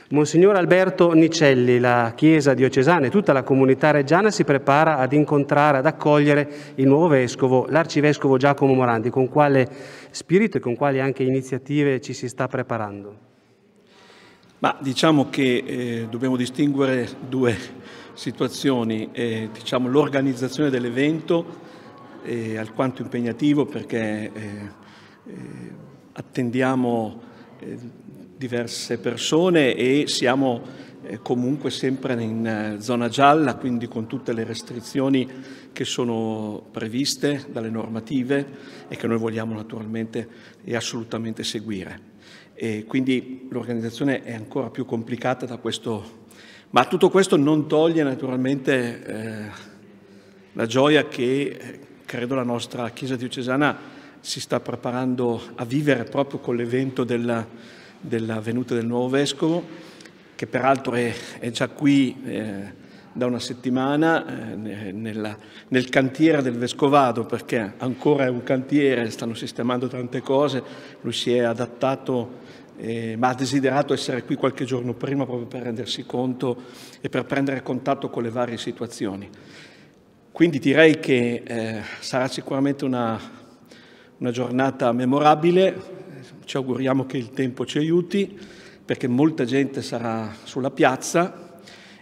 Monsignor Alberto Nicelli, la Chiesa diocesana e tutta la comunità reggiana si prepara ad incontrare, ad accogliere il nuovo vescovo, l'arcivescovo Giacomo Morandi. Con quale spirito e con quali anche iniziative ci si sta preparando? Ma diciamo che dobbiamo distinguere due situazioni. Diciamo, l'organizzazione dell'evento è alquanto impegnativo perché attendiamo diverse persone e siamo comunque sempre in zona gialla, quindi con tutte le restrizioni che sono previste dalle normative e che noi vogliamo naturalmente e assolutamente seguire. E quindi l'organizzazione è ancora più complicata da questo, ma tutto questo non toglie naturalmente la gioia che credo la nostra Chiesa diocesana si sta preparando a vivere proprio con l'evento della venuta del nuovo Vescovo, che peraltro è già qui da una settimana nel cantiere del Vescovado, perché ancora è un cantiere, stanno sistemando tante cose, lui si è adattato ma ha desiderato essere qui qualche giorno prima proprio per rendersi conto e per prendere contatto con le varie situazioni. Quindi direi che sarà sicuramente una giornata memorabile. Ci auguriamo che il tempo ci aiuti, perché molta gente sarà sulla piazza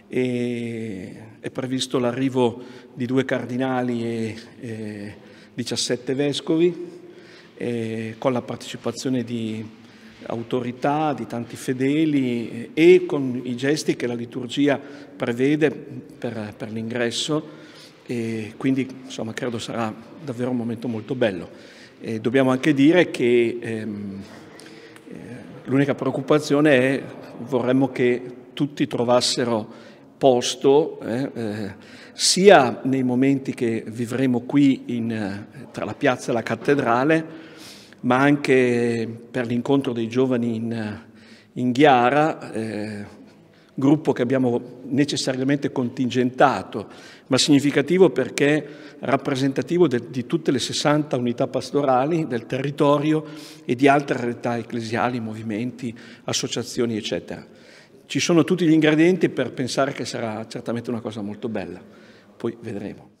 e è previsto l'arrivo di 2 cardinali e 17 vescovi, con la partecipazione di autorità, di tanti fedeli e con i gesti che la liturgia prevede per l'ingresso, e quindi insomma credo sarà davvero un momento molto bello. Dobbiamo anche dire che l'unica preoccupazione è vorremmo che tutti trovassero posto sia nei momenti che vivremo qui tra la piazza e la cattedrale, ma anche per l'incontro dei giovani in Ghiara, gruppo che abbiamo necessariamente contingentato, ma significativo perché rappresentativo di tutte le 60 unità pastorali del territorio e di altre realtà ecclesiali, movimenti, associazioni, eccetera. Ci sono tutti gli ingredienti per pensare che sarà certamente una cosa molto bella, poi vedremo.